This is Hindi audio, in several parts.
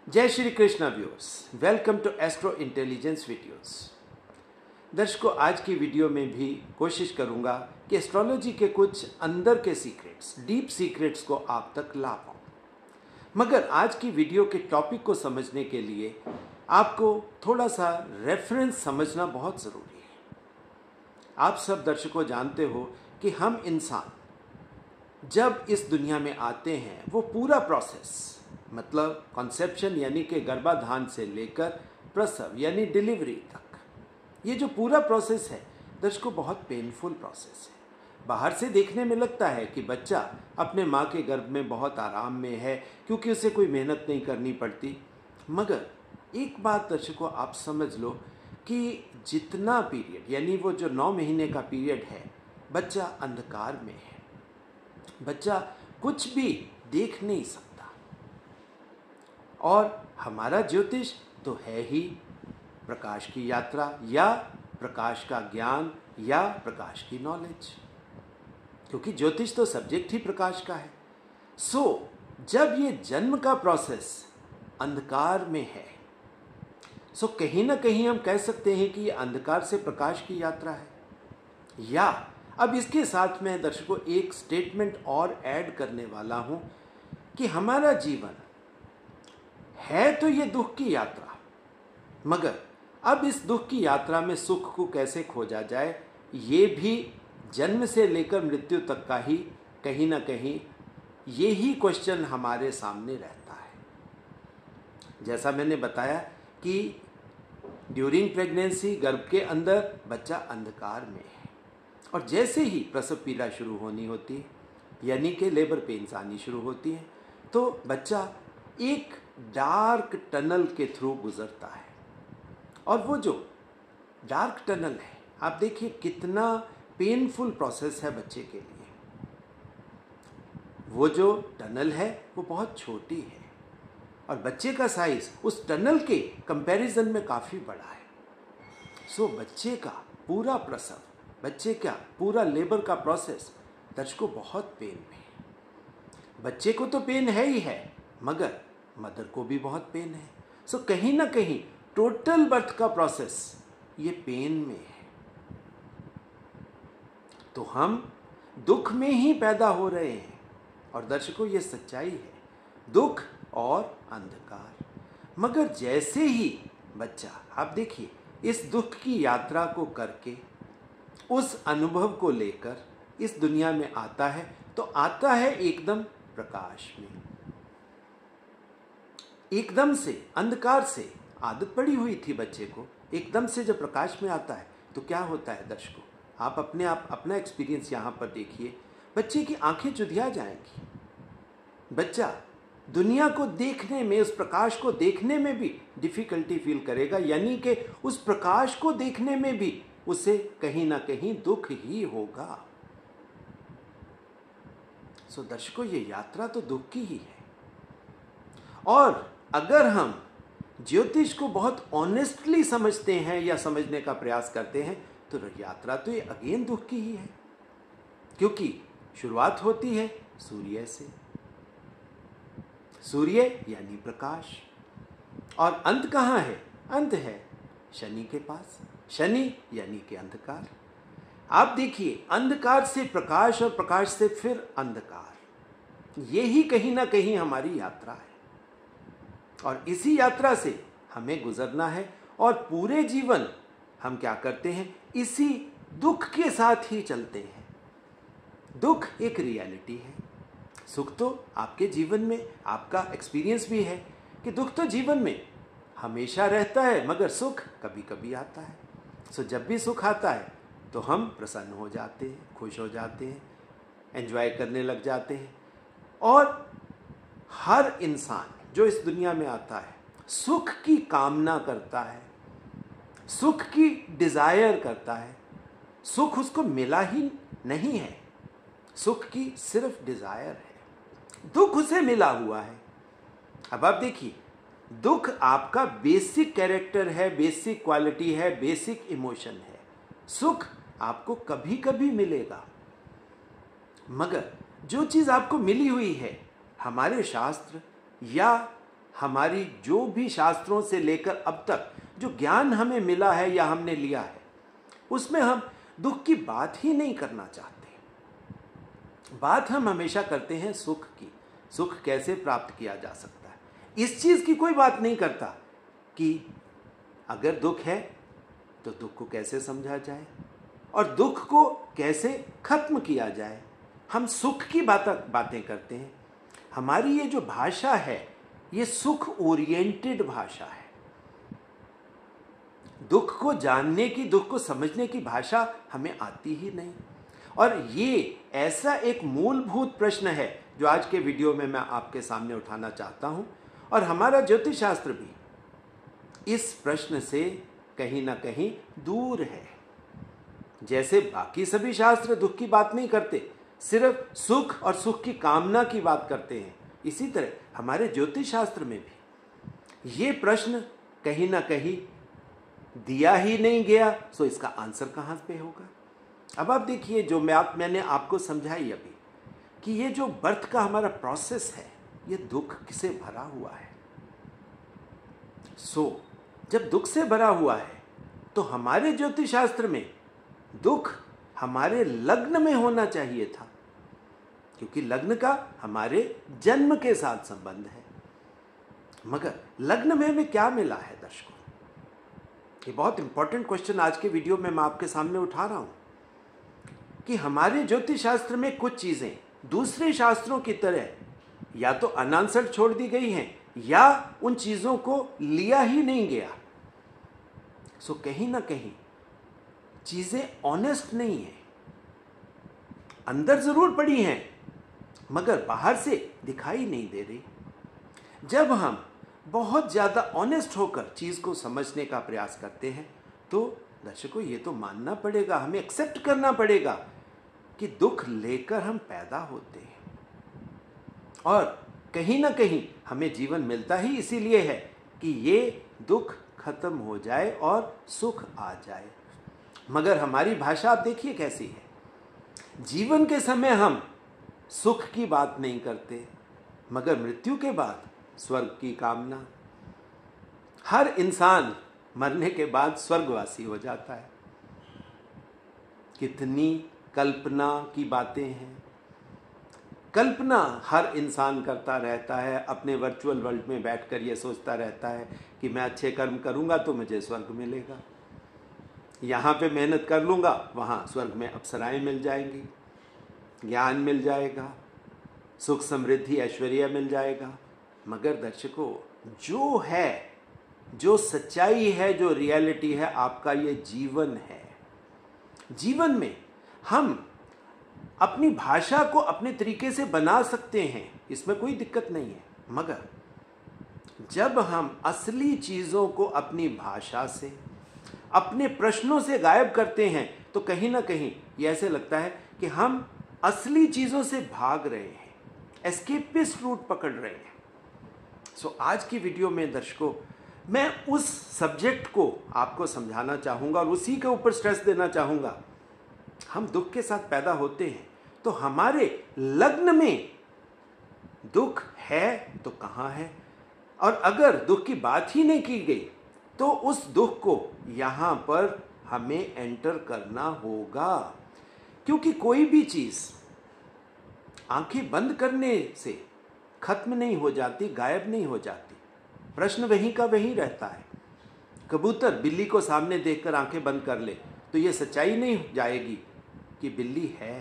जय Shri Krishna viewers, welcome to astro intelligence videos. दर्शकों, आज की वीडियो में भी कोशिश करूंगा कि एस्ट्रोलॉजी के कुछ अंदर के सीक्रेट्स, डीप सीक्रेट्स को आप तक ला पाऊं। मगर आज की वीडियो के टॉपिक को समझने के लिए आपको थोड़ा सा रेफरेंस समझना बहुत ज़रूरी है। आप सब दर्शकों जानते हो कि हम इंसान जब इस दुनिया में आते हैं वो पूरा प्रोसेस, मतलब कॉन्सेप्शन यानी कि गर्भाधान से लेकर प्रसव यानी डिलीवरी तक, ये जो पूरा प्रोसेस है दर्शकों बहुत पेनफुल प्रोसेस है। बाहर से देखने में लगता है कि बच्चा अपने माँ के गर्भ में बहुत आराम में है क्योंकि उसे कोई मेहनत नहीं करनी पड़ती। मगर एक बात दर्शकों आप समझ लो कि जितना पीरियड यानी वो जो 9 महीने का पीरियड है, बच्चा अंधकार में है, बच्चा कुछ भी देख नहीं सकता। और हमारा ज्योतिष तो है ही प्रकाश की यात्रा या प्रकाश का ज्ञान या प्रकाश की नॉलेज, क्योंकि ज्योतिष तो सब्जेक्ट ही प्रकाश का है। जब ये जन्म का प्रोसेस अंधकार में है, कहीं ना कहीं हम कह सकते हैं कि ये अंधकार से प्रकाश की यात्रा है। या अब इसके साथ में दर्शकों एक स्टेटमेंट और ऐड करने वाला हूं कि हमारा जीवन है तो ये दुख की यात्रा, मगर अब इस दुख की यात्रा में सुख को कैसे खोजा जाए, ये भी जन्म से लेकर मृत्यु तक का ही कहीं ना कहीं यही क्वेश्चन हमारे सामने रहता है। जैसा मैंने बताया कि ड्यूरिंग प्रेगनेंसी गर्भ के अंदर बच्चा अंधकार में है, और जैसे ही प्रसव पीड़ा शुरू होनी होती है यानी कि लेबर पेन्स आनी शुरू होती है, तो बच्चा एक डार्क टनल के थ्रू गुजरता है। और वो जो डार्क टनल है, आप देखिए कितना पेनफुल प्रोसेस है बच्चे के लिए। वो जो टनल है वो बहुत छोटी है और बच्चे का साइज उस टनल के कंपैरिजन में काफ़ी बड़ा है। बच्चे का पूरा प्रसव, बच्चे का पूरा लेबर का प्रोसेस दर्शकों बहुत पेन में है। बच्चे को तो पेन है ही है, मगर मदर को भी बहुत पेन है। कहीं ना कहीं टोटल बर्थ का प्रोसेस ये पेन में है। तो हम दुख में ही पैदा हो रहे हैं, और दर्शकों ये सच्चाई है, दुख और अंधकार। मगर जैसे ही बच्चा, आप देखिए, इस दुख की यात्रा को करके उस अनुभव को लेकर इस दुनिया में आता है, तो आता है एकदम प्रकाश में। एकदम से अंधकार से आदत पड़ी हुई थी बच्चे को, एकदम से जब प्रकाश में आता है तो क्या होता है दर्शकों, आप अपना एक्सपीरियंस यहाँ पर देखिए। बच्चे की आंखें चुधिया जाएंगी, बच्चा दुनिया को देखने में, उस प्रकाश को देखने में भी डिफिकल्टी फील करेगा, यानी कि उस प्रकाश को देखने में भी उसे कहीं ना कहीं दुख ही होगा। दर्शकों ये यात्रा तो दुख की ही है। और अगर हम ज्योतिष को बहुत ऑनेस्टली समझते हैं या समझने का प्रयास करते हैं, तो यात्रा तो ये अगेन दुख की ही है, क्योंकि शुरुआत होती है सूर्य से, सूर्य यानी प्रकाश, और अंत कहाँ है? अंत है शनि के पास, शनि यानी कि अंधकार। आप देखिए, अंधकार से प्रकाश और प्रकाश से फिर अंधकार, यही कहीं ना कहीं हमारी यात्रा है। और इसी यात्रा से हमें गुजरना है, और पूरे जीवन हम क्या करते हैं, इसी दुख के साथ ही चलते हैं। दुख एक रियलिटी है, सुख तो आपके जीवन में, आपका एक्सपीरियंस भी है कि दुख तो जीवन में हमेशा रहता है, मगर सुख कभी कभी आता है। जब भी सुख आता है तो हम प्रसन्न हो जाते हैं, खुश हो जाते हैं, एंजॉय करने लग जाते हैं। और हर इंसान जो इस दुनिया में आता है सुख की कामना करता है, सुख की डिजायर करता है। सुख उसको मिला ही नहीं है, सुख की सिर्फ डिजायर है, दुख उसे मिला हुआ है। अब आप देखिए, दुख आपका बेसिक कैरेक्टर है, बेसिक क्वालिटी है, बेसिक इमोशन है। सुख आपको कभी कभी मिलेगा, मगर जो चीज आपको मिली हुई है, हमारे शास्त्र या हमारी जो भी शास्त्रों से लेकर अब तक जो ज्ञान हमें मिला है या हमने लिया है, उसमें हम दुख की बात ही नहीं करना चाहते। बात हम हमेशा करते हैं सुख की। सुख कैसे प्राप्त किया जा सकता है, इस चीज की कोई बात नहीं करता कि अगर दुख है तो दुख को कैसे समझा जाए और दुख को कैसे खत्म किया जाए। हम सुख की बातें करते हैं। हमारी ये जो भाषा है ये सुख ओरिएंटेड भाषा है। दुख को जानने की, दुख को समझने की भाषा हमें आती ही नहीं। और ये ऐसा एक मूलभूत प्रश्न है जो आज के वीडियो में मैं आपके सामने उठाना चाहता हूं। और हमारा ज्योतिष शास्त्र भी इस प्रश्न से कहीं ना कहीं दूर है। जैसे बाकी सभी शास्त्र दुख की बात नहीं करते, सिर्फ सुख और सुख की कामना की बात करते हैं, इसी तरह हमारे ज्योतिष शास्त्र में भी ये प्रश्न कहीं ना कहीं दिया ही नहीं गया। सो इसका आंसर कहां पे होगा। अब आप देखिए, जो मैंने आपको समझाई अभी कि ये जो बर्थ का हमारा प्रोसेस है ये दुख से भरा हुआ है। सो जब दुख से भरा हुआ है तो हमारे ज्योतिष शास्त्र में दुख हमारे लग्न में होना चाहिए था, क्योंकि लग्न का हमारे जन्म के साथ संबंध है। मगर लग्न में हमें क्या मिला है दर्शकों? ये बहुत इंपॉर्टेंट क्वेश्चन आज के वीडियो में मैं आपके सामने उठा रहा हूं कि हमारे ज्योतिष शास्त्र में कुछ चीजें दूसरे शास्त्रों की तरह या तो अनआंसर्ड छोड़ दी गई हैं या उन चीजों को लिया ही नहीं गया। सो कहीं ना कहीं चीजें ऑनेस्ट नहीं है। अंदर जरूर पड़ी हैं मगर बाहर से दिखाई नहीं दे रही। जब हम बहुत ज्यादा ऑनेस्ट होकर चीज को समझने का प्रयास करते हैं तो दर्शकों ये तो मानना पड़ेगा, हमें एक्सेप्ट करना पड़ेगा कि दुख लेकर हम पैदा होते हैं और कहीं ना कहीं हमें जीवन मिलता ही इसीलिए है कि ये दुख खत्म हो जाए और सुख आ जाए। मगर हमारी भाषा आप देखिए कैसी है। जीवन के समय हम सुख की बात नहीं करते, मगर मृत्यु के बाद स्वर्ग की कामना। हर इंसान मरने के बाद स्वर्गवासी हो जाता है। कितनी कल्पना की बातें हैं। कल्पना हर इंसान करता रहता है, अपने वर्चुअल वर्ल्ड में बैठकर ये सोचता रहता है कि मैं अच्छे कर्म करूंगा तो मुझे स्वर्ग मिलेगा, यहाँ पे मेहनत कर लूंगा वहाँ स्वर्ग में अप्सराएं मिल जाएंगी, ज्ञान मिल जाएगा, सुख समृद्धि ऐश्वर्य मिल जाएगा। मगर दर्शकों जो है, जो सच्चाई है, जो रियलिटी है, आपका ये जीवन है। जीवन में हम अपनी भाषा को अपने तरीके से बना सकते हैं, इसमें कोई दिक्कत नहीं है। मगर जब हम असली चीजों को अपनी भाषा से, अपने प्रश्नों से गायब करते हैं तो कहीं ना कहीं ये ऐसे लगता है कि हम असली चीजों से भाग रहे हैं, एस्केपिस्ट रूट पकड़ रहे हैं। सो आज की वीडियो में दर्शकों मैं उस सब्जेक्ट को आपको समझाना चाहूंगा और उसी के ऊपर स्ट्रेस देना चाहूंगा। हम दुख के साथ पैदा होते हैं तो हमारे लग्न में दुख है तो कहां है, और अगर दुख की बात ही नहीं की गई तो उस दुख को यहां पर हमें एंटर करना होगा। क्योंकि कोई भी चीज आंखें बंद करने से खत्म नहीं हो जाती, गायब नहीं हो जाती। प्रश्न वहीं का वहीं रहता है। कबूतर बिल्ली को सामने देखकर आंखें बंद कर ले तो यह सच्चाई नहीं जाएगी कि बिल्ली है।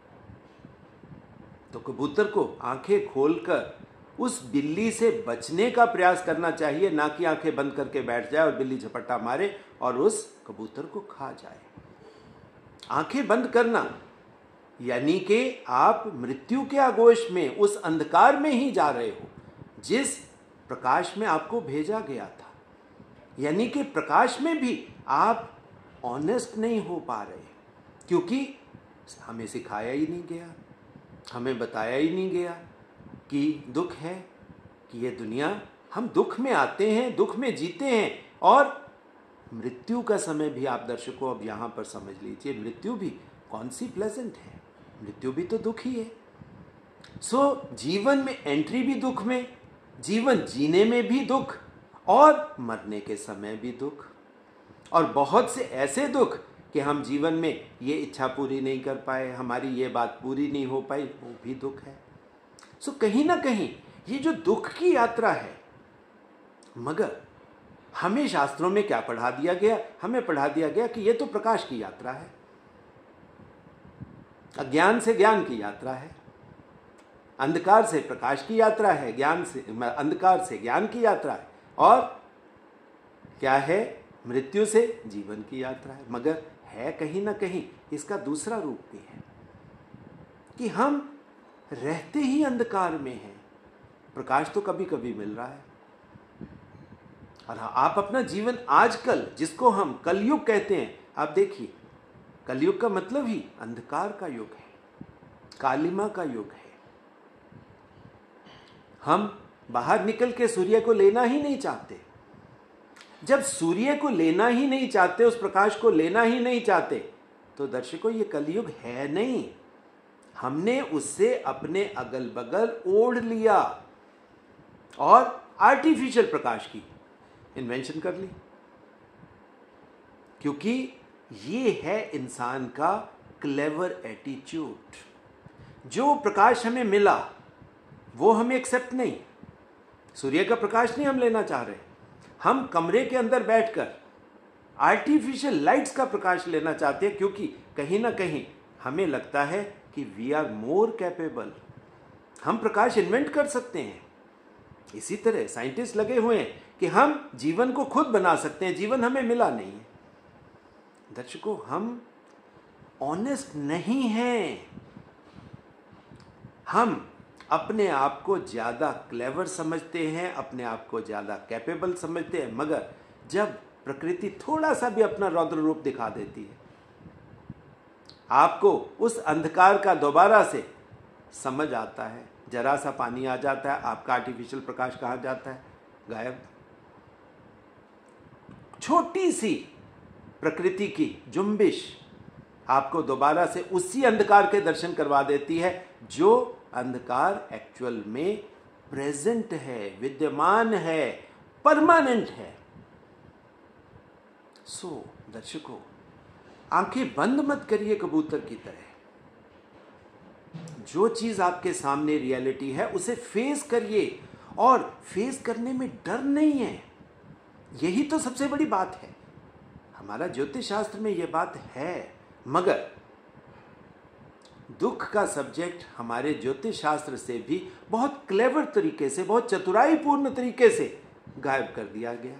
तो कबूतर को आंखें खोलकर उस बिल्ली से बचने का प्रयास करना चाहिए, ना कि आंखें बंद करके बैठ जाए और बिल्ली झपट्टा मारे और उस कबूतर को खा जाए। आंखें बंद करना यानी कि आप मृत्यु के आगोश में, उस अंधकार में ही जा रहे हो जिस प्रकाश में आपको भेजा गया था। यानी कि प्रकाश में भी आप ऑनेस्ट नहीं हो पा रहे, क्योंकि हमें सिखाया ही नहीं गया, हमें बताया ही नहीं गया कि दुख है, कि ये दुनिया, हम दुख में आते हैं, दुख में जीते हैं। और मृत्यु का समय भी आप दर्शकों अब यहाँ पर समझ लीजिए, मृत्यु भी कौन सी प्लेजेंट है, मृत्यु भी तो दुख ही है। सो जीवन में एंट्री भी दुख में, जीवन जीने में भी दुख और मरने के समय भी दुख, और बहुत से ऐसे दुख कि हम जीवन में ये इच्छा पूरी नहीं कर पाए, हमारी ये बात पूरी नहीं हो पाई, वो भी दुख है। सो कहीं ना कहीं ये जो दुख की यात्रा है, मगर हमें शास्त्रों में क्या पढ़ा दिया गया? हमें पढ़ा दिया गया कि ये तो प्रकाश की यात्रा है, अज्ञान से ज्ञान की यात्रा है, अंधकार से प्रकाश की यात्रा है, ज्ञान से अंधकार से ज्ञान की यात्रा है, और क्या है? मृत्यु से जीवन की यात्रा है। मगर है कहीं ना कहीं इसका दूसरा रूप भी है कि हम रहते ही अंधकार में हैं, प्रकाश तो कभी कभी मिल रहा है। और आप अपना जीवन आजकल, जिसको हम कलयुग कहते हैं, आप देखिए, कलयुग का मतलब ही अंधकार का युग है, कालिमा का युग है। हम बाहर निकल के सूर्य को लेना ही नहीं चाहते। जब सूर्य को लेना ही नहीं चाहते, उस प्रकाश को लेना ही नहीं चाहते, तो दर्शकों ये कलयुग है नहीं। हमने उससे अपने अगल बगल ओढ़ लिया और आर्टिफिशियल प्रकाश की इन्वेंशन कर ली, क्योंकि ये है इंसान का क्लेवर एटीट्यूड। जो प्रकाश हमें मिला वो हमें एक्सेप्ट नहीं, सूर्य का प्रकाश नहीं हम लेना चाह रहे, हम कमरे के अंदर बैठकर आर्टिफिशियल लाइट्स का प्रकाश लेना चाहते हैं, क्योंकि कहीं ना कहीं हमें लगता है कि वी आर मोर कैपेबल, हम प्रकाश इन्वेंट कर सकते हैं। इसी तरह साइंटिस्ट लगे हुए हैं कि हम जीवन को खुद बना सकते हैं, जीवन हमें मिला नहीं है। दर्शकों, हम ऑनेस्ट नहीं हैं, हम अपने आप को ज़्यादा क्लेवर समझते हैं, अपने आप को ज़्यादा कैपेबल समझते हैं, मगर जब प्रकृति थोड़ा सा भी अपना रौद्र रूप दिखा देती है, आपको उस अंधकार का दोबारा से समझ आता है, जरा सा पानी आ जाता है, आपका आर्टिफिशियल प्रकाश कहाँ जाता है? गायब। छोटी सी प्रकृति की जुम्बिश आपको दोबारा से उसी अंधकार के दर्शन करवा देती है, जो अंधकार एक्चुअल में प्रेजेंट है, विद्यमान है, परमानेंट है। सो दर्शकों, आंखें बंद मत करिए कबूतर की तरह। जो चीज आपके सामने रियलिटी है उसे फेस करिए, और फेस करने में डर नहीं है। यही तो सबसे बड़ी बात है। हमारा ज्योतिष शास्त्र में यह बात है, मगर दुख का सब्जेक्ट हमारे ज्योतिष शास्त्र से भी बहुत क्लेवर तरीके से, बहुत चतुराईपूर्ण तरीके से गायब कर दिया गया।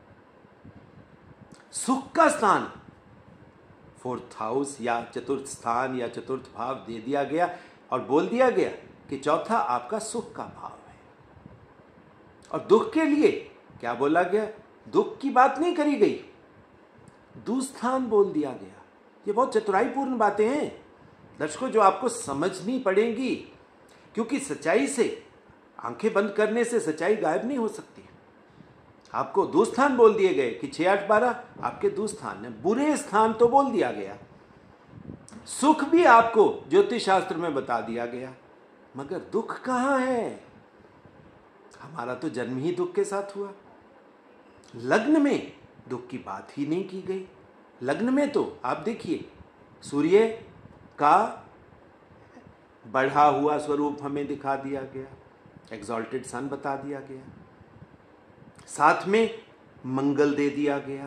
सुख का स्थान फोर्थ हाउस या चतुर्थ स्थान या चतुर्थ भाव दे दिया गया, और बोल दिया गया कि चौथा आपका सुख का भाव है। और दुख के लिए क्या बोला गया? दुख की बात नहीं करी गई, दुस्थान बोल दिया गया। ये बहुत चतुराईपूर्ण बातें हैं दर्शकों, जो आपको समझनी पड़ेंगी, क्योंकि सच्चाई से, आंखें बंद करने से सच्चाई गायब नहीं हो सकती। आपको दुस्थान बोल दिए गए कि 6, 8, 12 आपके दुस्थान है, बुरे स्थान तो बोल दिया गया। सुख भी आपको ज्योतिष शास्त्र में बता दिया गया, मगर दुख कहाँ है? हमारा तो जन्म ही दुख के साथ हुआ। लग्न में दुख की बात ही नहीं की गई। लग्न में तो आप देखिए, सूर्य का बढ़ा हुआ स्वरूप हमें दिखा दिया गया, एग्जॉल्टेड सन बता दिया गया, साथ में मंगल दे दिया गया।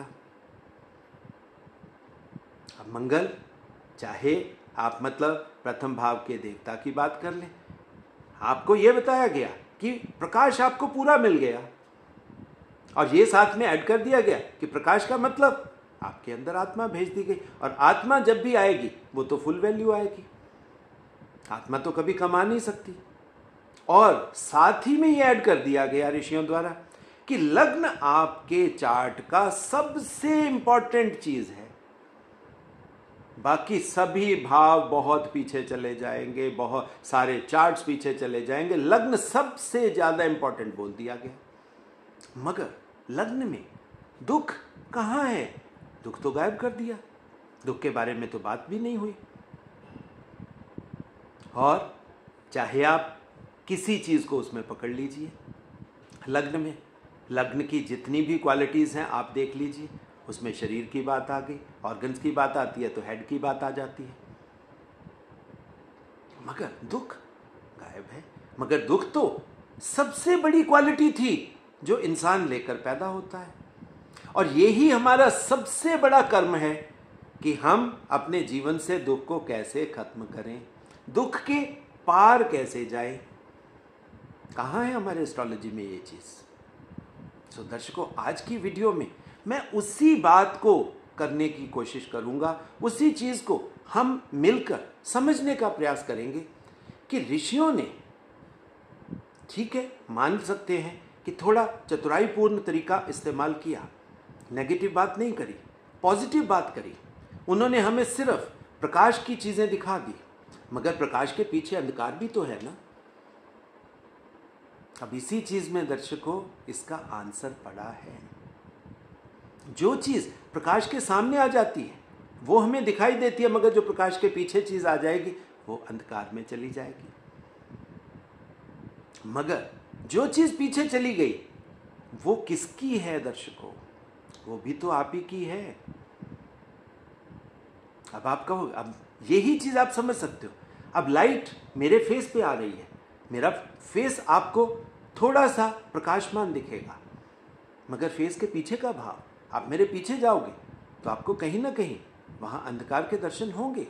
अब मंगल, चाहे आप मतलब प्रथम भाव के देवता की बात कर लें, आपको यह बताया गया कि प्रकाश आपको पूरा मिल गया, और ये साथ में ऐड कर दिया गया कि प्रकाश का मतलब आपके अंदर आत्मा भेज दी गई, और आत्मा जब भी आएगी वो तो फुल वैल्यू आएगी, आत्मा तो कभी कमा नहीं सकती। और साथ ही में ये ऐड कर दिया गया ऋषियों द्वारा कि लग्न आपके चार्ट का सबसे इंपॉर्टेंट चीज है, बाकी सभी भाव बहुत पीछे चले जाएंगे, बहुत सारे चार्ट्स पीछे चले जाएंगे, लग्न सबसे ज्यादा इंपॉर्टेंट बोल दिया गया। मगर लग्न में दुख कहाँ है? दुख तो गायब कर दिया, दुख के बारे में तो बात भी नहीं हुई। और चाहे आप किसी चीज को उसमें पकड़ लीजिए, लग्न में, लग्न की जितनी भी क्वालिटीज़ हैं आप देख लीजिए, उसमें शरीर की बात आ गई, ऑर्गन्स की बात आती है तो हेड की बात आ जाती है, मगर दुख गायब है। मगर दुख तो सबसे बड़ी क्वालिटी थी जो इंसान लेकर पैदा होता है, और यही हमारा सबसे बड़ा कर्म है कि हम अपने जीवन से दुख को कैसे खत्म करें, दुख के पार कैसे जाएं। कहाँ है हमारे एस्ट्रोलॉजी में ये चीज़? सो दर्शकों, आज की वीडियो में मैं उसी बात को करने की कोशिश करूंगा, उसी चीज़ को हम मिलकर समझने का प्रयास करेंगे कि ऋषियों ने, ठीक है मान सकते हैं कि थोड़ा चतुराईपूर्ण तरीका इस्तेमाल किया, नेगेटिव बात नहीं करी, पॉजिटिव बात करी। उन्होंने हमें सिर्फ प्रकाश की चीज़ें दिखा दी, मगर प्रकाश के पीछे अंधकार भी तो है ना। अब इसी चीज़ में दर्शकों इसका आंसर पड़ा है। जो चीज़ प्रकाश के सामने आ जाती है वो हमें दिखाई देती है, मगर जो प्रकाश के पीछे चीज़ आ जाएगी वो अंधकार में चली जाएगी। मगर जो चीज़ पीछे चली गई वो किसकी है दर्शकों? वो भी तो आप ही की है। अब आप कहो, अब यही चीज़ आप समझ सकते हो। अब लाइट मेरे फेस पे आ रही है, मेरा फेस आपको थोड़ा सा प्रकाशमान दिखेगा, मगर फेस के पीछे का भाव, आप मेरे पीछे जाओगे तो आपको कहीं ना कहीं वहां अंधकार के दर्शन होंगे।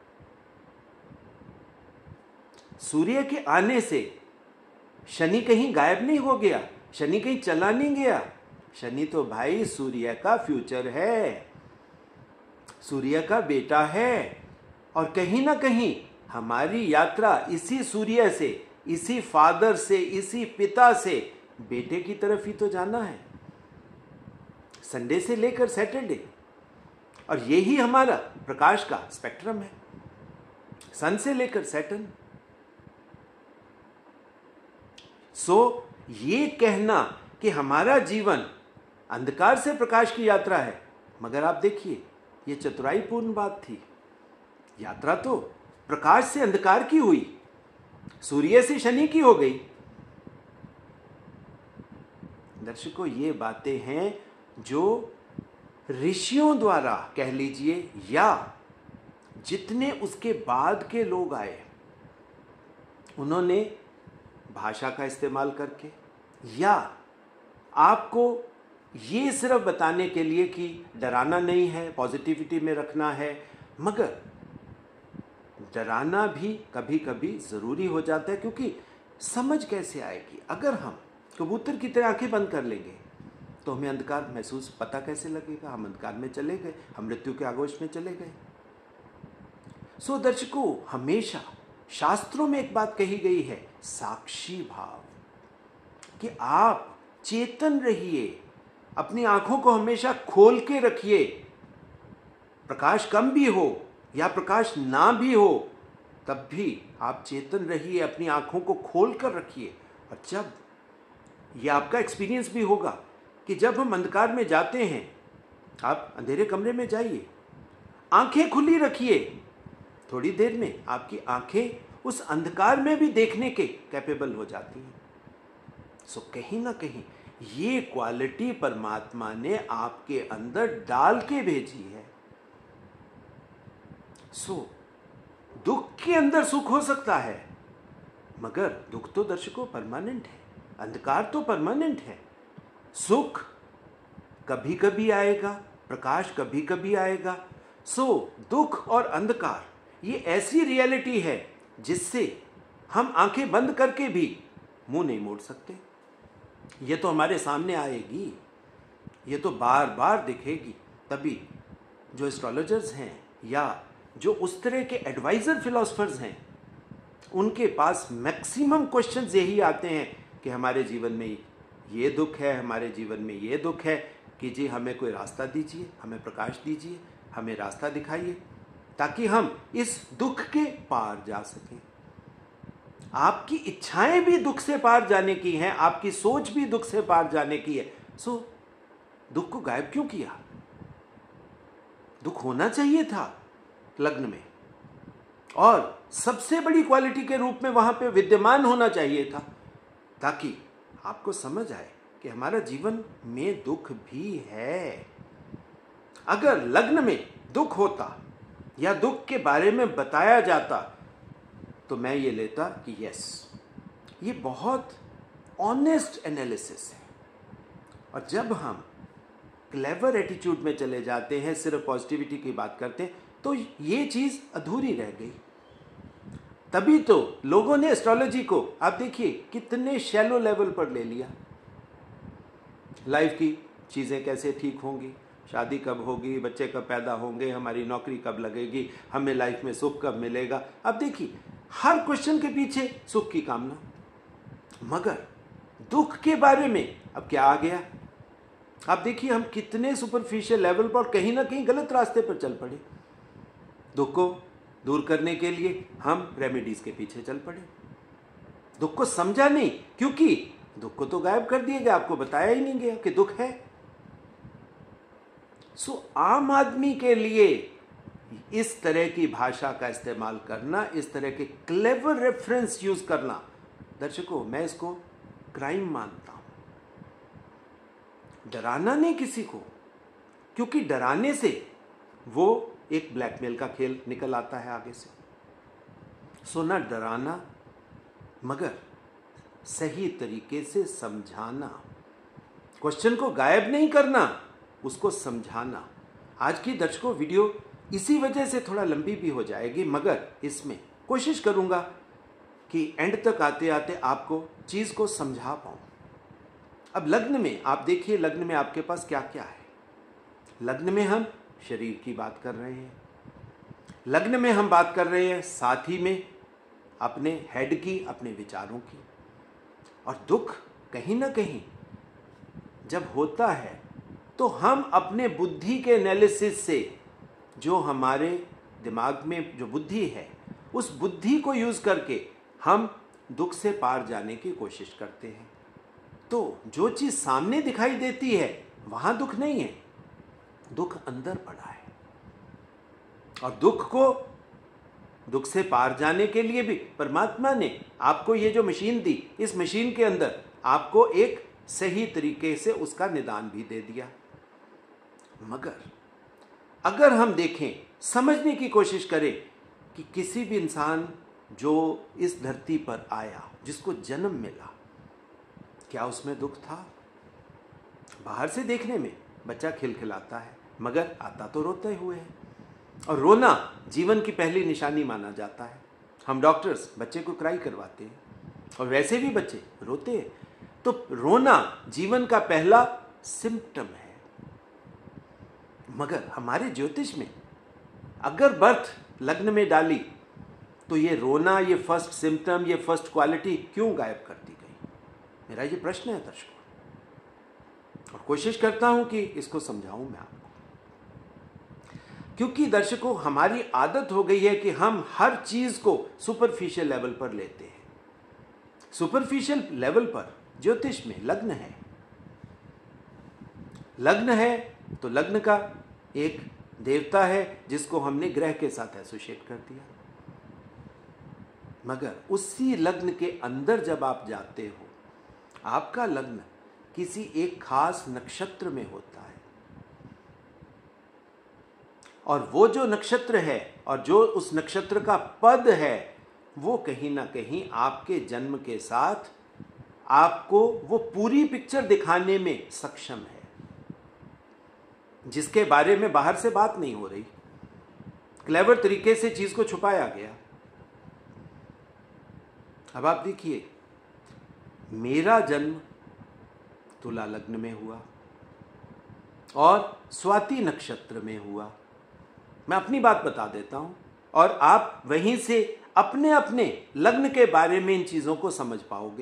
सूर्य के आने से शनि कहीं गायब नहीं हो गया, शनि कहीं चला नहीं गया। शनि तो भाई सूर्य का फ्यूचर है, सूर्य का बेटा है, और कहीं ना कहीं हमारी यात्रा इसी सूर्य से, इसी फादर से, इसी पिता से बेटे की तरफ ही तो जाना है, संडे से लेकर सैटरडे। और यही हमारा प्रकाश का स्पेक्ट्रम है, सन से लेकर सैटर्न। सो ये कहना कि हमारा जीवन अंधकार से प्रकाश की यात्रा है, मगर आप देखिए ये चतुराईपूर्ण बात थी। यात्रा तो प्रकाश से अंधकार की हुई, सूर्य से शनि की हो गई। दर्शकों, ये बातें हैं जो ऋषियों द्वारा कह लीजिए, या जितने उसके बाद के लोग आए उन्होंने भाषा का इस्तेमाल करके, या आपको ये सिर्फ बताने के लिए कि डराना नहीं है, पॉजिटिविटी में रखना है, मगर डराना भी कभी कभी ज़रूरी हो जाता है। क्योंकि समझ कैसे आएगी? अगर हम कबूतर की तरह आंखें बंद कर लेंगे तो हमें अंधकार महसूस पता कैसे लगेगा? हम अंधकार में चले गए, हम मृत्यु के आगोश में चले गए। सो दर्शकों, हमेशा शास्त्रों में एक बात कही गई है, साक्षी भाव, कि आप चेतन रहिए, अपनी आंखों को हमेशा खोल के रखिए। प्रकाश कम भी हो या प्रकाश ना भी हो, तब भी आप चेतन रहिए, अपनी आंखों को खोल कर रखिए। और जब यह आपका एक्सपीरियंस भी होगा कि जब हम अंधकार में जाते हैं, आप अंधेरे कमरे में जाइए, आंखें खुली रखिए, थोड़ी देर में आपकी आंखें उस अंधकार में भी देखने के कैपेबल हो जाती हैं। सो कहीं ना कहीं ये क्वालिटी परमात्मा ने आपके अंदर डाल के भेजी है। सो दुख के अंदर सुख हो सकता है, मगर दुख तो दर्शकों परमानेंट है, अंधकार तो परमानेंट है। सुख कभी कभी आएगा, प्रकाश कभी कभी आएगा। सो दुख और अंधकार ये ऐसी रियलिटी है जिससे हम आंखें बंद करके भी मुंह नहीं मोड़ सकते। ये तो हमारे सामने आएगी, ये तो बार बार दिखेगी। तभी जो एस्ट्रोलॉजर्स हैं या जो उस तरह के एडवाइजर फिलोसफर्स हैं, उनके पास मैक्सिमम क्वेश्चंस यही आते हैं कि हमारे जीवन में ये दुख है, हमारे जीवन में ये दुख है, कि जी हमें कोई रास्ता दीजिए, हमें प्रकाश दीजिए, हमें रास्ता दिखाइए, ताकि हम इस दुख के पार जा सकें। आपकी इच्छाएं भी दुख से पार जाने की हैं, आपकी सोच भी दुख से पार जाने की है। सो दुख को गायब क्यों किया? दुख होना चाहिए था लग्न में, और सबसे बड़ी क्वालिटी के रूप में वहां पे विद्यमान होना चाहिए था, ताकि आपको समझ आए कि हमारा जीवन में दुख भी है। अगर लग्न में दुख होता या दुख के बारे में बताया जाता तो मैं ये लेता कि यस, ये बहुत ऑनेस्ट एनालिसिस है। और जब हम क्लेवर एटीट्यूड में चले जाते हैं, सिर्फ पॉजिटिविटी की बात करते हैं, तो ये चीज़ अधूरी रह गई। तभी तो लोगों ने एस्ट्रोलॉजी को, आप देखिए, कितने शैलो लेवल पर ले लिया। लाइफ की चीज़ें कैसे ठीक होंगी, शादी कब होगी, बच्चे कब पैदा होंगे, हमारी नौकरी कब लगेगी, हमें लाइफ में सुख कब मिलेगा। अब देखिए, हर क्वेश्चन के पीछे सुख की कामना। मगर दुख के बारे में अब क्या आ गया? आप देखिए, हम कितने सुपरफिशियल लेवल पर कहीं ना कहीं गलत रास्ते पर चल पड़े। दुख को दूर करने के लिए हम रेमेडीज के पीछे चल पड़े। दुख को समझा नहीं, क्योंकि दुख को तो गायब कर दिया गया, आपको बताया ही नहीं गया कि दुख है। सो आम आदमी के लिए इस तरह की भाषा का इस्तेमाल करना, इस तरह के क्लेवर रेफरेंस यूज करना, दर्शकों, मैं इसको क्राइम मानता हूं। डराना नहीं किसी को, क्योंकि डराने से वो एक ब्लैकमेल का खेल निकल आता है आगे से। सो ना डराना, मगर सही तरीके से समझाना, क्वेश्चन को गायब नहीं करना, उसको समझाना। आज की दर्शकों वीडियो इसी वजह से थोड़ा लंबी भी हो जाएगी, मगर इसमें कोशिश करूंगा कि एंड तक आते आते आपको चीज़ को समझा पाऊं। अब लग्न में आप देखिए, लग्न में आपके पास क्या क्या है। लग्न में हम शरीर की बात कर रहे हैं, लग्न में हम बात कर रहे हैं साथ ही में अपने हेड की, अपने विचारों की। और दुख कहीं ना कहीं जब होता है तो हम अपने बुद्धि के एनालिसिस से, जो हमारे दिमाग में जो बुद्धि है, उस बुद्धि को यूज करके हम दुख से पार जाने की कोशिश करते हैं। तो जो चीज सामने दिखाई देती है वहां दुख नहीं है, दुख अंदर पड़ा है। और दुख से पार जाने के लिए भी परमात्मा ने आपको ये जो मशीन दी, इस मशीन के अंदर आपको एक सही तरीके से उसका निदान भी दे दिया। मगर अगर हम देखें, समझने की कोशिश करें कि किसी भी इंसान जो इस धरती पर आया, जिसको जन्म मिला, क्या उसमें दुख था? बाहर से देखने में बच्चा खिलखिलाता है, मगर आता तो रोते हुए है। और रोना जीवन की पहली निशानी माना जाता है। हम डॉक्टर्स बच्चे को क्राई करवाते हैं, और वैसे भी बच्चे रोते हैं। तो रोना जीवन का पहला सिम्टम है। मगर हमारे ज्योतिष में अगर बर्थ लग्न में डाली तो ये रोना, ये फर्स्ट सिम्टम, ये फर्स्ट क्वालिटी क्यों गायब कर दी गई? मेरा ये प्रश्न है दर्शकों, और कोशिश करता हूं कि इसको समझाऊं मैं आपको। क्योंकि दर्शकों, हमारी आदत हो गई है कि हम हर चीज को सुपरफिशियल लेवल पर लेते हैं। सुपरफिशियल लेवल पर ज्योतिष में लग्न है। लग्न है तो लग्न का एक देवता है जिसको हमने ग्रह के साथ एसोसिएट कर दिया। मगर उसी लग्न के अंदर जब आप जाते हो, आपका लग्न किसी एक खास नक्षत्र में होता है, और वो जो नक्षत्र है और जो उस नक्षत्र का पद है, वो कहीं ना कहीं आपके जन्म के साथ आपको वो पूरी पिक्चर दिखाने में सक्षम है, जिसके बारे में बाहर से बात नहीं हो रही। क्लेवर तरीके से चीज को छुपाया गया। अब आप देखिए, मेरा जन्म तुला लग्न में हुआ और स्वाति नक्षत्र में हुआ। मैं अपनी बात बता देता हूं, और आप वहीं से अपने अपने लग्न के बारे में इन चीजों को समझ पाओगे।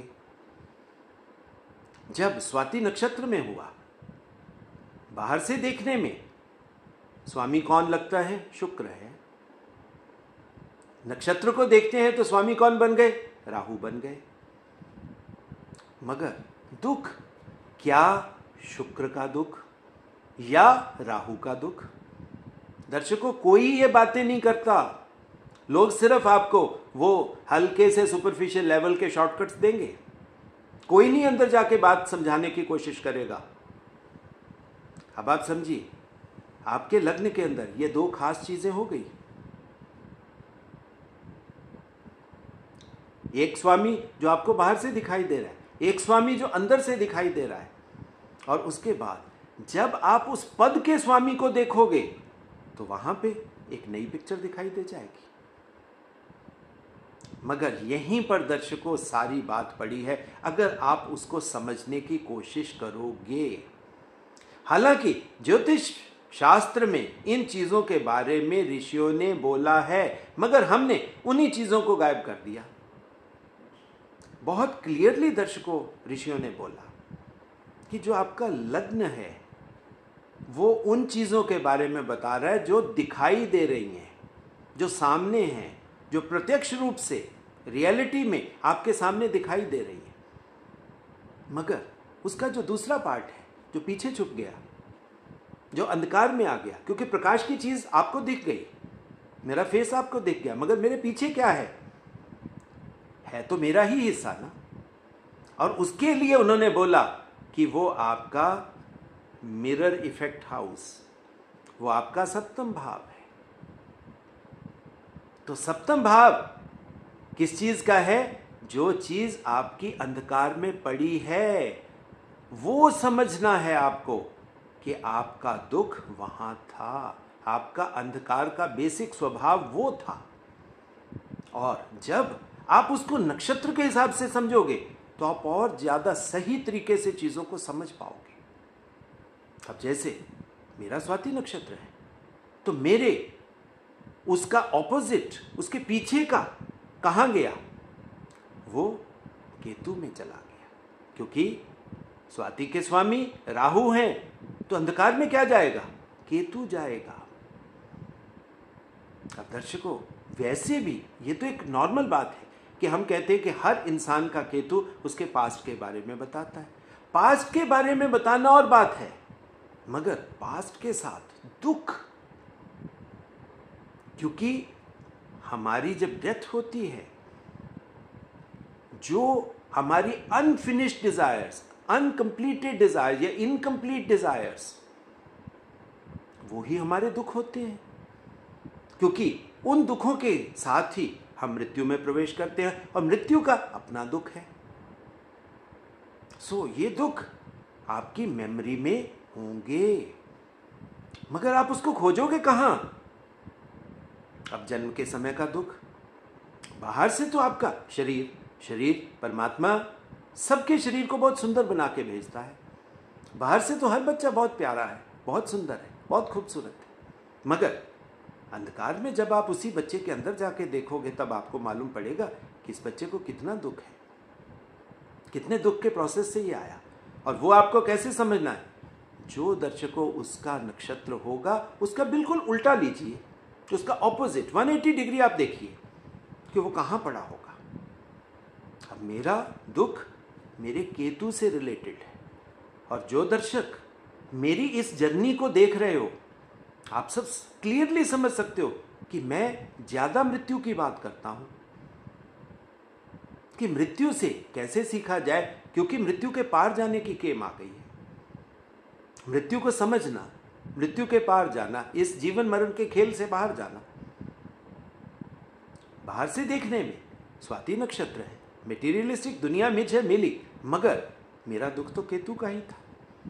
जब स्वाति नक्षत्र में हुआ, बाहर से देखने में स्वामी कौन लगता है? शुक्र है। नक्षत्र को देखते हैं तो स्वामी कौन बन गए? राहु बन गए। मगर दुख क्या शुक्र का दुख या राहु का दुख? दर्शकों, कोई ये बातें नहीं करता। लोग सिर्फ आपको वो हल्के से सुपरफिशियल लेवल के शॉर्टकट्स देंगे। कोई नहीं अंदर जाके बात समझाने की कोशिश करेगा। अब आप समझिए, आपके लग्न के अंदर ये दो खास चीजें हो गई। एक स्वामी जो आपको बाहर से दिखाई दे रहा है, एक स्वामी जो अंदर से दिखाई दे रहा है, और उसके बाद जब आप उस पद के स्वामी को देखोगे तो वहां पे एक नई पिक्चर दिखाई दे जाएगी। मगर यहीं पर दर्शकों सारी बात पड़ी है, अगर आप उसको समझने की कोशिश करोगे। हालांकि ज्योतिष शास्त्र में इन चीजों के बारे में ऋषियों ने बोला है, मगर हमने उन्हीं चीजों को गायब कर दिया। बहुत क्लियरली दर्शकों ऋषियों ने बोला कि जो आपका लग्न है वो उन चीजों के बारे में बता रहा है जो दिखाई दे रही हैं, जो सामने हैं, जो प्रत्यक्ष रूप से रियलिटी में आपके सामने दिखाई दे रही है। मगर उसका जो दूसरा पार्ट है, जो पीछे छुप गया, जो अंधकार में आ गया, क्योंकि प्रकाश की चीज आपको दिख गई, मेरा फेस आपको दिख गया, मगर मेरे पीछे क्या है तो मेरा ही हिस्सा ना। और उसके लिए उन्होंने बोला कि वो आपका मिरर इफेक्ट हाउस, वो आपका सप्तम भाव है। तो सप्तम भाव किस चीज का है? जो चीज आपकी अंधकार में पड़ी है वो समझना है आपको कि आपका दुख वहां था, आपका अंधकार का बेसिक स्वभाव वो था। और जब आप उसको नक्षत्र के हिसाब से समझोगे तो आप और ज्यादा सही तरीके से चीजों को समझ पाओगे। अब जैसे मेरा स्वाति नक्षत्र है तो मेरे उसका ऑपोजिट, उसके पीछे का कहां गया? वो केतु में चला गया, क्योंकि स्वाति के स्वामी राहु हैं, तो अंधकार में क्या जाएगा? केतु जाएगा। अब दर्शकों वैसे भी ये तो एक नॉर्मल बात है कि हम कहते हैं कि हर इंसान का केतु उसके पास्ट के बारे में बताता है। पास्ट के बारे में बताना और बात है, मगर पास्ट के साथ दुख, क्योंकि हमारी जब डेथ होती है, जो हमारी अनफिनिश्ड डिजायर्स, अनकंप्लीटेड डिजायर या इनकंप्लीट डिजायर्स, वो ही हमारे दुख होते हैं। क्योंकि उन दुखों के साथ ही हम मृत्यु में प्रवेश करते हैं, और मृत्यु का अपना दुख है। ये दुख आपकी मेमोरी में होंगे, मगर आप उसको खोजोगे कहां? अब जन्म के समय का दुख, बाहर से तो आपका शरीर परमात्मा सबके शरीर को बहुत सुंदर बना के भेजता है। बाहर से तो हर बच्चा बहुत प्यारा है, बहुत सुंदर है, बहुत खूबसूरत है, मगर अंधकार में जब आप उसी बच्चे के अंदर जाके देखोगे तब आपको मालूम पड़ेगा कि इस बच्चे को कितना दुख है, कितने दुख के प्रोसेस से ये आया। और वो आपको कैसे समझना है? जो दर्शकों उसका नक्षत्र होगा उसका बिल्कुल उल्टा लीजिए, उसका ऑपोजिट 180 डिग्री आप देखिए कि वो कहां पड़ा होगा। अब मेरा दुख मेरे केतु से रिलेटेड है, और जो दर्शक मेरी इस जर्नी को देख रहे हो, आप सब क्लियरली समझ सकते हो कि मैं ज्यादा मृत्यु की बात करता हूं, कि मृत्यु से कैसे सीखा जाए, क्योंकि मृत्यु के पार जाने की गेम आ गई है। मृत्यु को समझना, मृत्यु के पार जाना, इस जीवन मरण के खेल से बाहर जाना। बाहर से देखने में स्वाति नक्षत्र है, मेटीरियलिस्टिक दुनिया मिज है मिली, मगर मेरा दुख तो केतु का ही था।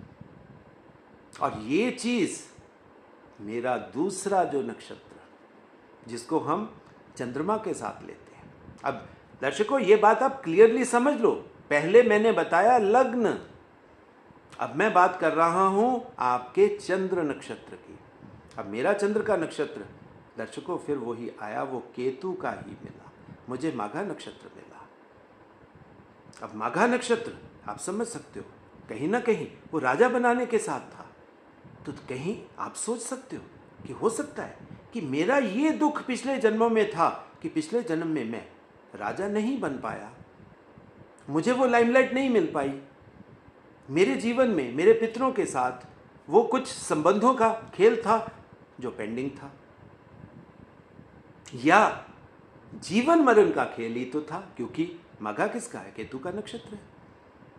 और ये चीज मेरा दूसरा जो नक्षत्र, जिसको हम चंद्रमा के साथ लेते हैं। अब दर्शकों ये बात आप क्लियरली समझ लो, पहले मैंने बताया लग्न, अब मैं बात कर रहा हूं आपके चंद्र नक्षत्र की। अब मेरा चंद्र का नक्षत्र दर्शकों फिर वही आया, वो केतु का ही मिला, मुझे माघा नक्षत्र मिला। अब माघा नक्षत्र आप समझ सकते हो कहीं ना कहीं वो राजा बनाने के साथ था, तो कहीं आप सोच सकते हो कि हो सकता है कि मेरा ये दुख पिछले जन्मों में था कि पिछले जन्म में मैं राजा नहीं बन पाया, मुझे वो लाइमलाइट नहीं मिल पाई, मेरे जीवन में मेरे पितरों के साथ वो कुछ संबंधों का खेल था जो पेंडिंग था, या जीवन मरण का खेल ही तो था, क्योंकि माघा किसका है? केतु का नक्षत्र है।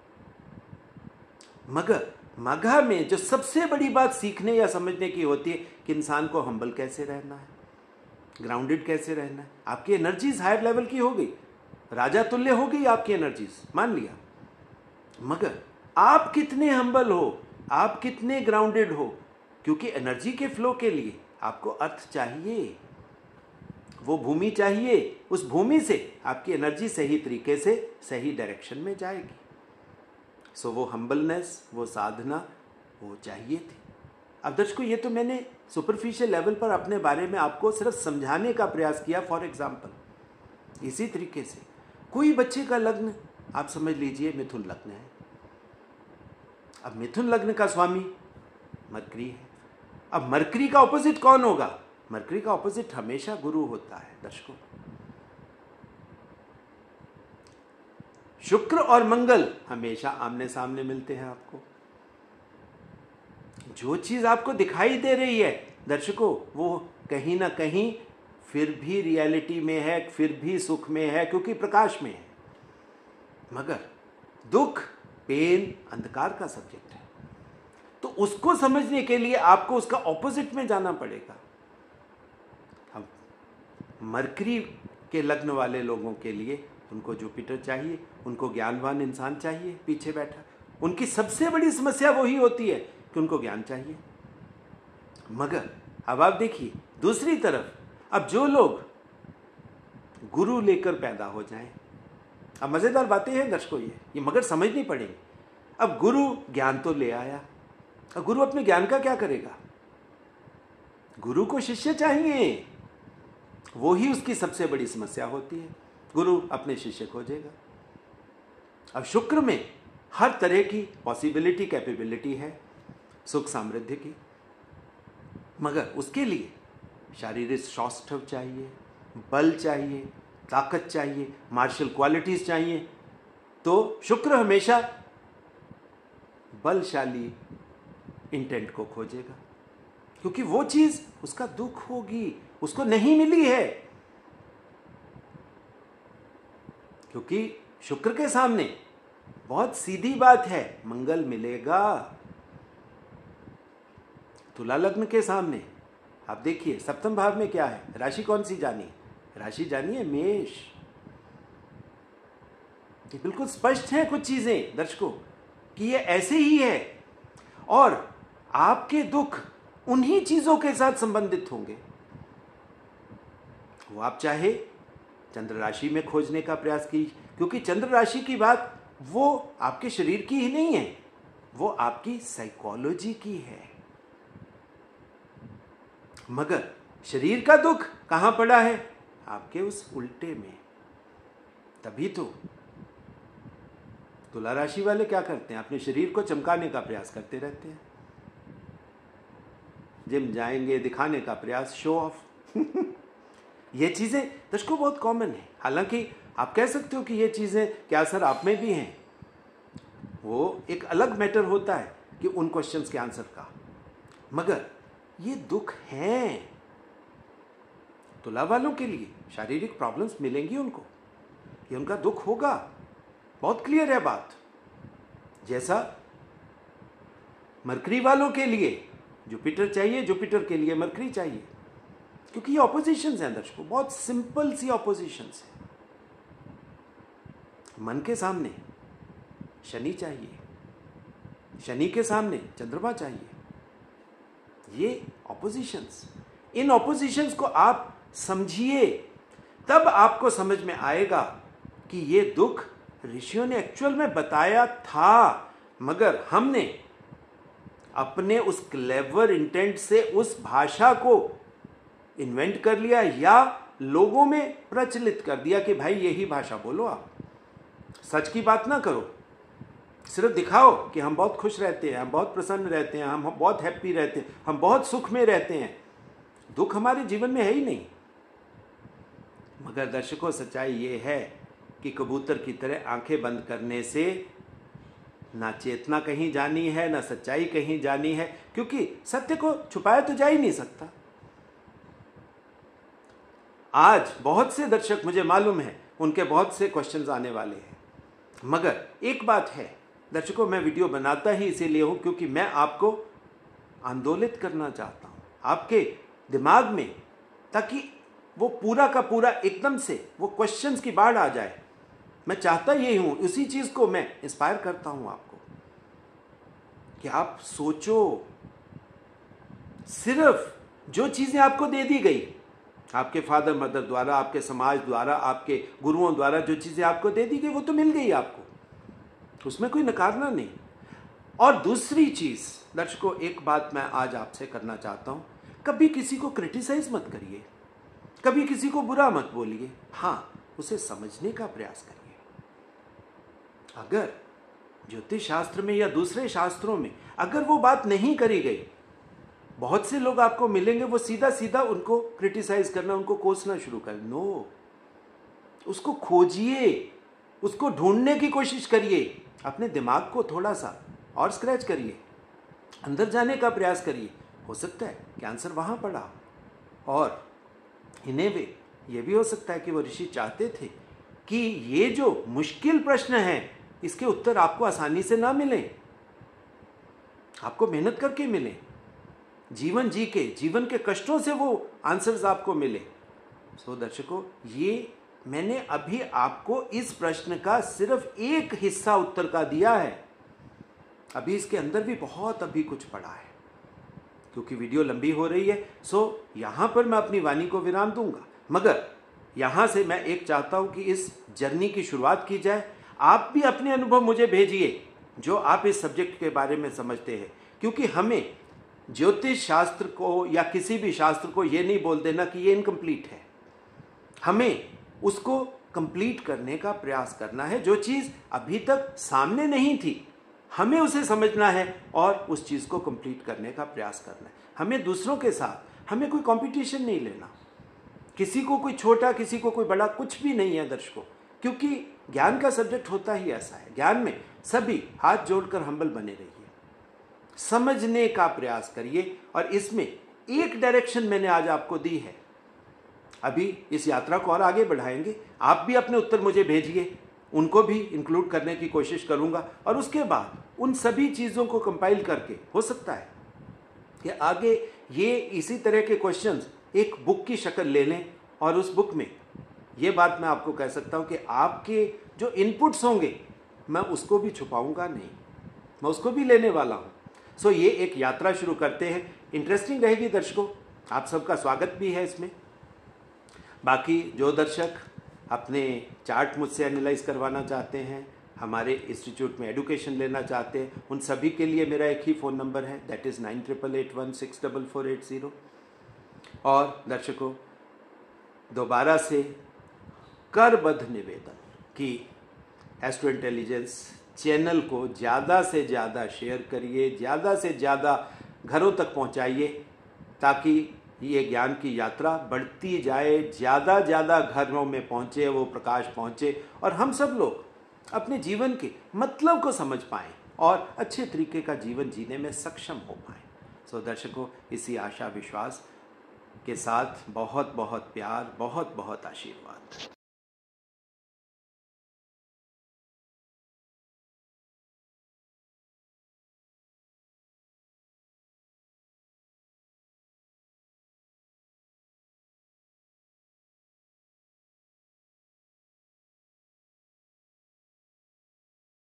मगर मगह में जो सबसे बड़ी बात सीखने या समझने की होती है कि इंसान को हम्बल कैसे रहना है, ग्राउंडेड कैसे रहना है। आपकी एनर्जीज हायर लेवल की हो गई, राजा तुल्य हो गई आपकी एनर्जीज, मान लिया। मगर आप कितने हम्बल हो, आप कितने ग्राउंडेड हो, क्योंकि एनर्जी के फ्लो के लिए आपको अर्थ चाहिए, वो भूमि चाहिए। उस भूमि से आपकी एनर्जी सही तरीके से सही डायरेक्शन में जाएगी। सो वो हम्बलनेस, वो साधना, वो चाहिए थी। अब दर्शकों, ये तो मैंने सुपरफिशियल लेवल पर अपने बारे में आपको सिर्फ समझाने का प्रयास किया। फॉर एग्जाम्पल, इसी तरीके से कोई बच्चे का लग्न आप समझ लीजिए मिथुन लग्न है। अब मिथुन लग्न का स्वामी मरकरी है। अब मरकरी का ऑपोजिट कौन होगा? मरकरी का ऑपोजिट हमेशा गुरु होता है दर्शकों। शुक्र और मंगल हमेशा आमने सामने मिलते हैं आपको। जो चीज आपको दिखाई दे रही है दर्शकों, वो कहीं ना कहीं फिर भी रियलिटी में है, फिर भी सुख में है, क्योंकि प्रकाश में है। मगर दुख, पेन, अंधकार का सब्जेक्ट है। तो उसको समझने के लिए आपको उसका ऑपोजिट में जाना पड़ेगा। हम मरकरी के लग्न वाले लोगों के लिए उनको जुपिटर चाहिए, उनको ज्ञानवान इंसान चाहिए पीछे बैठा। उनकी सबसे बड़ी समस्या वही होती है कि उनको ज्ञान चाहिए। मगर अब आप देखिए दूसरी तरफ, अब जो लोग गुरु लेकर पैदा हो जाएं, अब मजेदार बातें हैं दर्शकों, ये मगर समझनी पड़ेगी। अब गुरु ज्ञान तो ले आया, अब गुरु अपने ज्ञान का क्या करेगा? गुरु को शिष्य चाहिए, वो ही उसकी सबसे बड़ी समस्या होती है। गुरु अपने शिष्य खोजेगा। अब शुक्र में हर तरह की पॉसिबिलिटी, कैपेबिलिटी है सुख समृद्धि की, मगर उसके लिए शारीरिक सौष्ठव चाहिए, बल चाहिए, ताकत चाहिए, मार्शल क्वालिटीज चाहिए। तो शुक्र हमेशा बलशाली इंटेंट को खोजेगा, क्योंकि वो चीज उसका दुख होगी, उसको नहीं मिली है। क्योंकि शुक्र के सामने बहुत सीधी बात है, मंगल मिलेगा। तुला लग्न के सामने आप देखिए सप्तम भाव में क्या है, राशि कौन सी जानी? राशि जानी है मेष। बिल्कुल स्पष्ट है कुछ चीजें दर्शकों कि ये ऐसे ही है, और आपके दुख उन्हीं चीजों के साथ संबंधित होंगे। वो आप चाहे चंद्र राशि में खोजने का प्रयास कीजिए, क्योंकि चंद्र राशि की बात वो आपके शरीर की ही नहीं है, वो आपकी साइकोलॉजी की है। मगर शरीर का दुख कहां पड़ा है? आपके उस उल्टे में। तभी तो तुला राशि वाले क्या करते हैं? अपने शरीर को चमकाने का प्रयास करते रहते हैं, जिम जाएंगे, दिखाने का प्रयास, शो ऑफ। ये चीजें दर्शकों बहुत कॉमन है। हालांकि आप कह सकते हो कि ये चीजें क्या सर आप में भी हैं, वो एक अलग मैटर होता है कि उन क्वेश्चंस के आंसर का। मगर ये दुख हैं तुला वालों के लिए, शारीरिक प्रॉब्लम्स मिलेंगी उनको, ये उनका दुख होगा। बहुत क्लियर है बात। जैसा मरकरी वालों के लिए जुपिटर चाहिए, जुपिटर के लिए मरकरी चाहिए, क्योंकि ये ऑपोजिशंस हैं दर्शकों, बहुत सिंपल सी ऑपोजिशंस है। मन के सामने शनि चाहिए, शनि के सामने चंद्रमा चाहिए। ये ऑपोजिशंस, इन ऑपोजिशंस को आप समझिए, तब आपको समझ में आएगा कि ये दुख ऋषियों ने एक्चुअल में बताया था, मगर हमने अपने उस क्लेवर इंटेंट से उस भाषा को इन्वेंट कर लिया या लोगों में प्रचलित कर दिया कि भाई यही भाषा बोलो, आप सच की बात ना करो, सिर्फ दिखाओ कि हम बहुत खुश रहते हैं, हम बहुत प्रसन्न रहते हैं, हम बहुत हैप्पी रहते हैं, हम बहुत सुख में रहते हैं। दुख हमारे जीवन में है ही नहीं। मगर दर्शकों, सच्चाई ये है कि कबूतर की तरह आंखें बंद करने से ना चेतना कहीं जानी है, ना सच्चाई कहीं जानी है, क्योंकि सत्य को छुपाया तो जा ही नहीं सकता। आज बहुत से दर्शक, मुझे मालूम है, उनके बहुत से क्वेश्चंस आने वाले हैं, मगर एक बात है दर्शकों, मैं वीडियो बनाता ही इसीलिए हूँ क्योंकि मैं आपको आंदोलित करना चाहता हूँ आपके दिमाग में, ताकि वो पूरा का पूरा एकदम से वो क्वेश्चंस की बाढ़ आ जाए। मैं चाहता यही हूँ, उसी चीज़ को मैं इंस्पायर करता हूँ आपको कि आप सोचो। सिर्फ जो चीज़ें आपको दे दी गई, आपके फादर मदर द्वारा, आपके समाज द्वारा, आपके गुरुओं द्वारा जो चीज़ें आपको दे दी गई वो तो मिल गई आपको, उसमें कोई नकारना नहीं। और दूसरी चीज़ दर्शकों, एक बात मैं आज आपसे करना चाहता हूँ, कभी किसी को क्रिटिसाइज मत करिए, कभी किसी को बुरा मत बोलिए, हाँ उसे समझने का प्रयास करिए। अगर ज्योतिष शास्त्र में या दूसरे शास्त्रों में अगर वो बात नहीं करी गई, बहुत से लोग आपको मिलेंगे वो सीधा सीधा उनको क्रिटिसाइज करना, उनको कोसना शुरू कर। नो, उसको खोजिए, उसको ढूंढने की कोशिश करिए, अपने दिमाग को थोड़ा सा और स्क्रैच करिए, अंदर जाने का प्रयास करिए। हो सकता है कि आंसर वहाँ पड़ा, और इन्हें वे ये भी हो सकता है कि वो ऋषि चाहते थे कि ये जो मुश्किल प्रश्न है इसके उत्तर आपको आसानी से ना मिले, आपको मेहनत करके मिले, जीवन जी के, जीवन के कष्टों से वो आंसर्स आपको मिले। सो दर्शकों, ये मैंने अभी आपको इस प्रश्न का सिर्फ एक हिस्सा उत्तर का दिया है, अभी इसके अंदर भी बहुत अभी कुछ पड़ा है। क्योंकि वीडियो लंबी हो रही है, सो यहाँ पर मैं अपनी वाणी को विराम दूंगा, मगर यहाँ से मैं एक चाहता हूँ कि इस जर्नी की शुरुआत की जाए। आप भी अपने अनुभव मुझे भेजिए जो आप इस सब्जेक्ट के बारे में समझते हैं, क्योंकि हमें ज्योतिष शास्त्र को या किसी भी शास्त्र को ये नहीं बोल देना कि ये इनकम्प्लीट है, हमें उसको कंप्लीट करने का प्रयास करना है। जो चीज़ अभी तक सामने नहीं थी हमें उसे समझना है और उस चीज़ को कंप्लीट करने का प्रयास करना है। हमें दूसरों के साथ, हमें कोई कंपटीशन नहीं लेना, किसी को कोई छोटा किसी को कोई बड़ा कुछ भी नहीं है दर्शकों, क्योंकि ज्ञान का सब्जेक्ट होता ही ऐसा है। ज्ञान में सभी हाथ जोड़कर हम्बल बने रहिए, समझने का प्रयास करिए, और इसमें एक डायरेक्शन मैंने आज आपको दी है। अभी इस यात्रा को और आगे बढ़ाएंगे, आप भी अपने उत्तर मुझे भेजिए, उनको भी इंक्लूड करने की कोशिश करूंगा, और उसके बाद उन सभी चीज़ों को कंपाइल करके हो सकता है कि आगे ये इसी तरह के क्वेश्चंस एक बुक की शक्ल ले लें, और उस बुक में ये बात मैं आपको कह सकता हूँ कि आपके जो इनपुट्स होंगे मैं उसको भी छुपाऊंगा नहीं, मैं उसको भी लेने वाला हूँ। सो ये एक यात्रा शुरू करते हैं, इंटरेस्टिंग रहेगी दर्शकों, आप सबका स्वागत भी है इसमें। बाकी जो दर्शक अपने चार्ट मुझसे एनालाइज करवाना चाहते हैं, हमारे इंस्टीट्यूट में एडुकेशन लेना चाहते हैं, उन सभी के लिए मेरा एक ही फ़ोन नंबर है, दैट इज़ 9881164480। और दर्शकों, दोबारा से करबद्ध निवेदन कि एस्ट्रो इंटेलिजेंस चैनल को ज़्यादा से ज़्यादा शेयर करिए, ज़्यादा से ज़्यादा घरों तक पहुंचाइए, ताकि ये ज्ञान की यात्रा बढ़ती जाए, ज़्यादा घरों में पहुँचे, वो प्रकाश पहुँचे, और हम सब लोग अपने जीवन के मतलब को समझ पाएँ और अच्छे तरीके का जीवन जीने में सक्षम हो पाएँ। सो दर्शकों, इसी आशा विश्वास के साथ बहुत बहुत प्यार, बहुत बहुत आशीर्वाद।